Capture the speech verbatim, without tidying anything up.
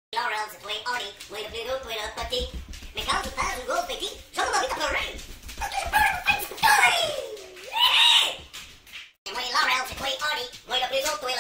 Laurel, c'est toi, Henri, moi le plus gros, toi le petit. Mais quand tu passes une grosse petite, j'en ai envie de pleurer. Parce que j'ai peur de faire du pleurer. Et moi, Laurel, c'est toi, Henri, moi le plus gros, toi le